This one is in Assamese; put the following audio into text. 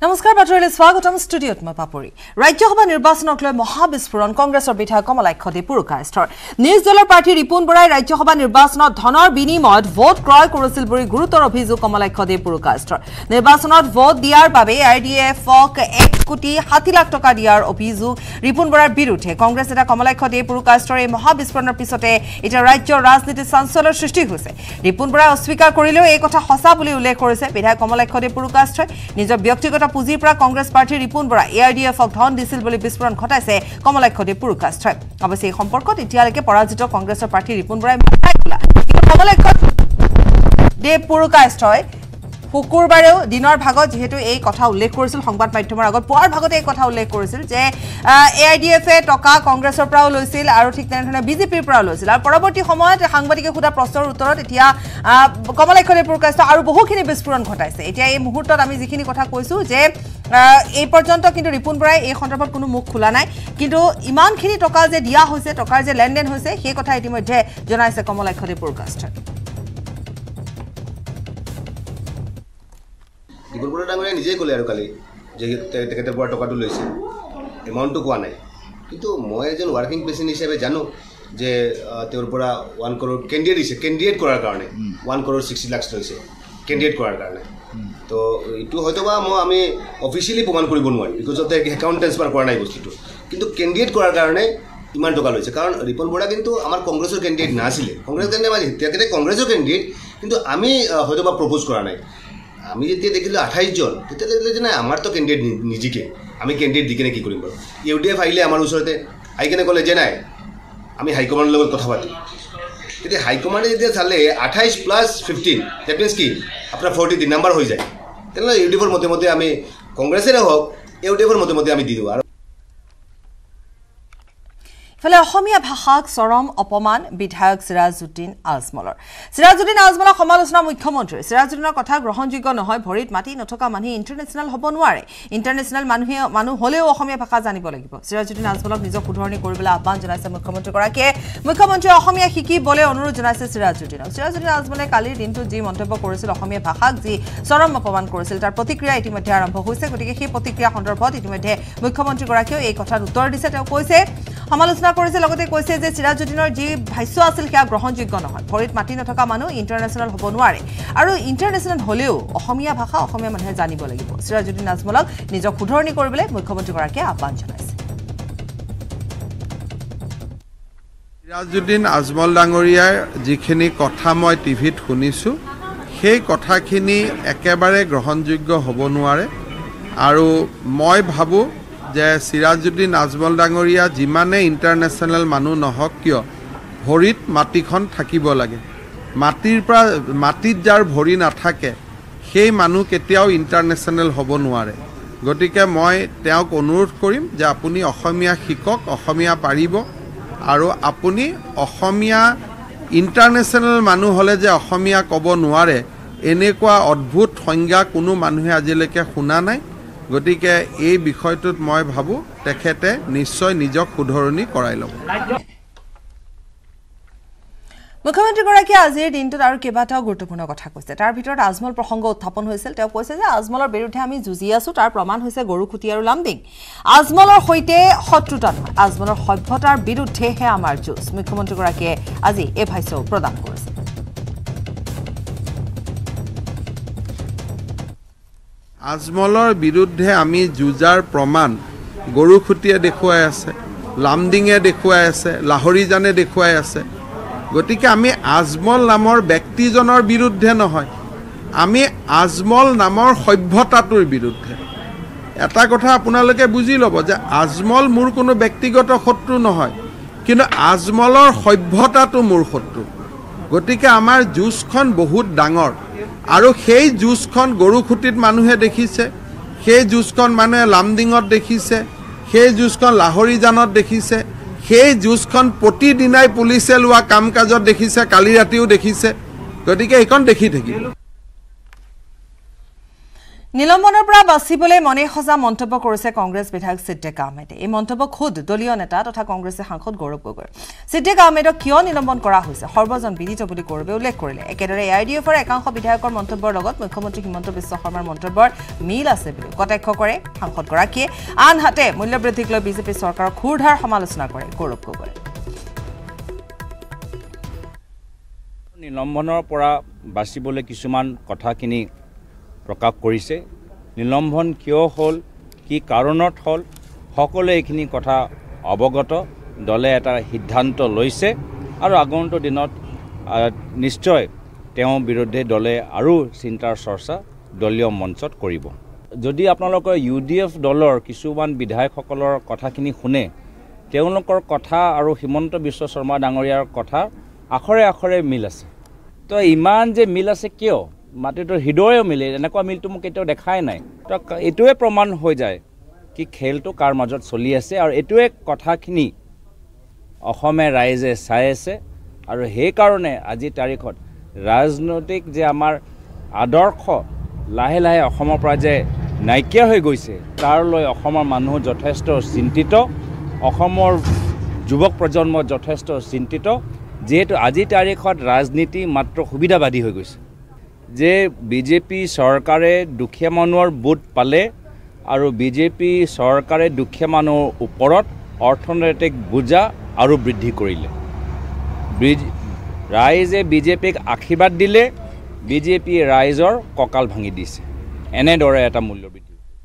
নমস্কাৰ বাতৰিলৈ স্বাগতম ষ্টুডিঅত মই পাপৰি ৰাজ্যসভা নিৰ্বাচনক লৈ মহাবিস্ফোৰণ কংগ্ৰেছৰ বিধায়ক কমলাক্ষ দে পুৰকায়স্থৰ নিজ দলৰ প্ৰাৰ্থী ৰিপুন বৰাই ৰাজ্যসভা নিৰ্বাচনত ধনৰ বিনিময়ত ভোট ক্ৰয় কৰিছিল বুলি গুৰুতৰ অভিযোগ কমলাক্ষ দে পুৰকায়স্থৰ নিৰ্বাচনত ভোট দিয়াৰ বাবে AIUDFক 1 কোটি 60 লাখ টকা দিয়াৰ অভিযোগ ৰিপুন বৰাৰ বিৰুদ্ধে কংগ্ৰেছ নেতা কমলাক্ষ দে পুৰকায়স্থৰ এই মহাবিস্ফোৰণৰ পিছতে এটা ৰাজ্যৰ ৰাজনীতিত চাঞ্চল্যৰ সৃষ্টি হৈছে ৰিপুন বৰাই অস্বীকাৰ কৰিলেও এই কথা সঁচা বুলি উল্লেখ কৰিছে বিধায়ক কমলাক্ষ দে পুৰকায়স্থই নিজৰ ব্যক্তিগত পুঁজিৰ পৰা কংগ্ৰেছ প্ৰাৰ্থী ৰিপুন বৰা AIUDFক ধন দিছিল বুলি বিস্ফোৰণ ঘটাইছে কমলাক্ষ দে পুৰকায়স্থই অৱশ্যে এই সম্পৰ্কত এতিয়ালৈকে পৰাজিত কংগ্ৰেছৰ প্ৰাৰ্থী ৰিপুন বৰাই মুখাই খোলা কিন্তু কমলাক্ষ দে পুৰকায়স্থই শুকুৰবাৰেও দিনৰ ভাগত যেহেতু এই কথা উল্লেখ কৰিছিল সংবাদ মাধ্যমৰ আগত পুৱাৰ ভাগতে এই কথা উল্লেখ কৰিছিল যে AIUDFে টকা কংগ্ৰেছৰ পৰাও লৈছিল আৰু ঠিক তেনেধৰণে বিজেপিৰ পৰাও লৈছিল আৰু পৰৱৰ্তী সময়ত সাংবাদিকে সোধা প্ৰশ্নৰ উত্তৰত এতিয়া কমলাক্ষ দে পুৰকায়স্থ আৰু বহুখিনি বিস্ফোৰণ ঘটাইছে এতিয়া এই মুহূৰ্তত আমি যিখিনি কথা কৈছো যে এই পৰ্যন্ত কিন্তু ৰিপুন বৰাই এই সন্দৰ্ভত কোনো মুখ খোলা নাই কিন্তু ইমানখিনি টকা যে দিয়া হৈছে টকাৰ যে লেনদেন হৈছে সেই কথা ইতিমধ্যে জনাইছে কমলাক্ষ দে পুৰকায়স্থই ৰিপুন বৰা ডাঙৰীয়া নিজেই ক'লে আৰু কালি যে তেখেতৰ পৰা টকাটো লৈছে এমাউণ্টটো কোৱা নাই কিন্তু মই এজন ৱৰ্কিং প্ৰেচিডেণ্ট হিচাপে জানো যে তেওঁৰ পৰা 1 crore কেণ্ডিডেট কৰাৰ কাৰণে 1 crore 60 লাখ লৈছে কেণ্ডিডেট কৰাৰ কাৰণে তো এইটো হয়তো বা আমি অফিচিয়েলি প্ৰমাণ কৰিব নোৱাৰিম because of the account transfer কৰা নাই বস্তুটো কিন্তু কেণ্ডিডেট কৰাৰ কাৰণে ইমান টকা লৈছে কাৰণ ৰিপুন বৰা কিন্তু আমাৰ কংগ্ৰেছৰ কেণ্ডিডেট নাছিলে কংগ্ৰেছ কেণ্ডিডেট তেখেতে কংগ্ৰেছৰ কেণ্ডিডেট কিন্তু আমি হয়তো বা প্ৰপ'জ কৰা নাই আমি যেতিয়া দেখিলোঁ 28 জন তেতিয়া দেখিলোঁ যে নাই আমাৰতো কেণ্ডিডেট নিজিকে আমি কেণ্ডিডেট দি কেনে কি কৰিম বাৰু AIUDF আহিলে আমাৰ ওচৰতে আহি কেনে ক'লে যে নাই আমি হাইকমাণ্ডৰ লগত কথা পাতিম তেতিয়া হাইকমাণ্ডে যেতিয়া চালে 28 প্লাছ 15 ডেট মিনছ কি আপোনাৰ 43 নাম্বাৰ হৈ যায় তেনেহ'লে AIUDFৰ মতে আমি কংগ্ৰেছৰে হওক AIUDFৰ মতে আমি দি দিওঁ আৰু ফলে অসমীয়া ভাষাক চৰম অপমান বিধায়ক সিৰাজউদ্দিন আজমলৰ সমালোচনা মুখ্যমন্ত্ৰী সিৰাজউদ্দিনৰ কথা গ্ৰহণযোগ্য নহয় ভৰিত মাটি নথকা মানুহ ইণ্টাৰনেশ্যনেল হ'ব নোৱাৰে ইণ্টাৰনেশ্যনেল মানুহ হ'লেও অসমীয়া ভাষা জানিব লাগিব সিৰাজউদ্দিন আজমলক নিজক শুধৰণি কৰিবলৈ আহ্বান জনাইছে মুখ্যমন্ত্ৰীগৰাকীয়ে মুখ্যমন্ত্ৰীয়ে অসমীয়া শিকিবলৈ অনুৰোধ জনাইছে সিৰাজউদ্দিনক সিৰাজউদ্দিন আজমলে কালিৰ দিনটোত যি মন্তব্য কৰিছিল অসমীয়া ভাষাক যি চৰম অপমান কৰিছিল তাৰ প্ৰতিক্ৰিয়া ইতিমধ্যে আৰম্ভ হৈছে গতিকে সেই প্ৰতিক্ৰিয়া সন্দৰ্ভত ইতিমধ্যে মুখ্যমন্ত্ৰীগৰাকীয়েও এই কথাত উত্তৰ দিছে তেওঁ কৈছে সমালোচনা কৰিছে লগতে কৈছে যে সিৰাজউদ্দিনৰ যি ভাষ্য আছিল সেয়া গ্ৰহণযোগ্য নহয় ভৰিত মাটি নথকা মানুহ ইণ্টাৰনেশ্যনেল হ'ব নোৱাৰে আৰু ইণ্টাৰনেশ্যনেল হ'লেও অসমীয়া ভাষা অসমীয়া মানুহে জানিব লাগিব সিৰাজউদ্দিন আজমলক নিজক শুধৰণি কৰিবলৈ মুখ্যমন্ত্ৰীগৰাকীয়ে আহ্বান জনাইছে সিৰাজউদ্দিন আজমল ডাঙৰীয়াৰ যিখিনি কথা মই টিভিত শুনিছোঁ সেই কথাখিনি একেবাৰে গ্ৰহণযোগ্য হ'ব নোৱাৰে আৰু মই ভাবোঁ যে সিৰাজউদ্দিন আজমল ডাঙৰীয়া যিমানে ইণ্টাৰনেশ্যনেল মানুহ নহওক কিয় ভৰিত মাটিখন থাকিব লাগে মাটিত যাৰ ভৰি নাথাকে সেই মানুহ কেতিয়াও ইণ্টাৰনেশ্যনেল হ'ব নোৱাৰে গতিকে মই তেওঁক অনুৰোধ কৰিম যে আপুনি অসমীয়া শিকক অসমীয়া পাৰিব আৰু আপুনি অসমীয়া ইণ্টাৰনেশ্যনেল মানুহ হ'লে যে অসমীয়া ক'ব নোৱাৰে এনেকুৱা অদ্ভুত সংজ্ঞা কোনো মানুহে আজিলৈকে শুনা নাই গতিকে এই বিষয়টোত মই ভাবোঁ তেখেতে নিশ্চয় নিজক শুধৰণি কৰাই ল'ব মুখ্যমন্ত্ৰীগৰাকীয়ে আজিৰ দিনটোত আৰু কেইবাটাও গুৰুত্বপূৰ্ণ কথা কৈছে তাৰ ভিতৰত আজমল প্ৰসংগ উত্থাপন হৈছিল তেওঁ কৈছে যে আজমলৰ বিৰুদ্ধে আমি যুঁজি আছো তাৰ প্ৰমাণ হৈছে গৰুখুটি আৰু লামডিং আজমলৰ সৈতে শত্ৰুতা নহয় আজমলৰ সভ্যতাৰ বিৰুদ্ধেহে আমাৰ যুঁজ মুখ্যমন্ত্ৰীগৰাকীয়ে আজি এই ভাষ্য প্ৰদান কৰিছে আজমলৰ বিৰুদ্ধে আমি যুঁজাৰ প্ৰমাণ গৰুখুটিয়ে দেখুৱাই আছে লামডিঙে দেখুৱাই আছে লাহৰীজানে দেখুৱাই আছে গতিকে আমি আজমল নামৰ ব্যক্তিজনৰ বিৰুদ্ধে নহয় আমি আজমল নামৰ সভ্যতাটোৰ বিৰুদ্ধে এটা কথা আপোনালোকে বুজি ল'ব যে আজমল মোৰ কোনো ব্যক্তিগত শত্ৰু নহয় কিন্তু আজমলৰ সভ্যতাটো মোৰ শত্ৰু গতিকে আমাৰ যুঁজখন বহুত ডাঙৰ আৰু সেই যুঁজখন গৰুখুটিত মানুহে দেখিছে সেই যুঁজখন মানুহে লামডিঙত দেখিছে সেই যুঁজখন লাহৰীজানত দেখিছে সেই যুঁজখন প্ৰতিদিনাই পুলিচে লোৱা কাম কাজত দেখিছে কালি ৰাতিও দেখিছে গতিকে এইখন দেখি থাকিব নিলম্বনৰ পৰা বাচিবলৈ মনে সজা মন্তব্য কৰিছে কংগ্ৰেছ বিধায়ক সিদ্দিক আহমেদে। এই মন্তব্য খুদ দলীয় নেতা তথা কংগ্ৰেছৰ সাংসদ গৌৰৱ গগৈ। সিদ্দিক আহমেদক কিয় নিলম্বন কৰা হৈছে সৰ্বজন বিদিত বুলি গৌৰৱে উল্লেখ কৰিলে। একেদৰে AIUDFৰ একাংশ বিধায়কৰ মন্তব্যৰ লগত মুখ্যমন্ত্ৰী হিমন্ত বিশ্ব শৰ্মাৰ মন্তব্যৰ মিল আছে বুলি কটাক্ষ কৰে সাংসদগৰাকীয়ে। আনহাতে মূল্যবৃদ্ধিক লৈ বিজেপি চৰকাৰৰ খুৰধাৰ সমালোচনা কৰে গৌৰৱ গগৈ। নিলম্বনৰ পৰা বাচিবলৈ কিছুমান কথাখিনি প্ৰকাশ কৰিছে। নিলম্বন কিয় হ'ল, কি কাৰণত হ'ল, সকলোৱে এইখিনি কথা অৱগত। দলে এটা সিদ্ধান্ত লৈছে আৰু আগন্তুক দিনত নিশ্চয় তেওঁৰ বিৰুদ্ধে দলে আৰু চিন্তাৰ চৰ্চা দলীয় মঞ্চত কৰিব। যদি আপোনালোকৰ UDF দলৰ কিছুমান বিধায়কসকলৰ কথাখিনি শুনে, তেওঁলোকৰ কথা আৰু হিমন্ত বিশ্ব শৰ্মা ডাঙৰীয়াৰ কথা আখৰে আখৰে মিল আছে। তো ইমান যে মিল আছে কিয়? মাটিটোৰ হৃদয়ও মিলে, এনেকুৱা মিলটো মোক কেতিয়াও দেখাই নাই। তো এইটোৱে প্ৰমাণ হৈ যায় কি খেলটো কাৰ মাজত চলি আছে, আৰু এইটোৱে কথাখিনি অসমীয়া ৰাইজে চাই আছে। আৰু সেইকাৰণে আজিৰ তাৰিখত ৰাজনৈতিক যে আমাৰ আদৰ্শ লাহে লাহে অসমৰ পৰা যে নাইকিয়া হৈ গৈছে, তাৰ লৈ অসমৰ মানুহ যথেষ্ট চিন্তিত, অসমৰ যুৱক প্ৰজন্ম যথেষ্ট চিন্তিত। যিহেতু আজিৰ তাৰিখত ৰাজনীতি মাত্ৰ সুবিধাবাদী হৈ গৈছে, যে বিজেপি চৰকাৰে দুখীয়া মানুহৰ ভোট পালে আৰু বিজেপি চৰকাৰে দুখীয়া মানুহৰ ওপৰত অৰ্থনৈতিক বোজা আৰু বৃদ্ধি কৰিলে। ৰাইজে বিজেপিক আশীৰ্বাদ দিলে, বিজেপি ৰাইজৰ কঁকাল ভাঙি দিছে। এনেদৰে এটা মূল্যবৃদ্ধি।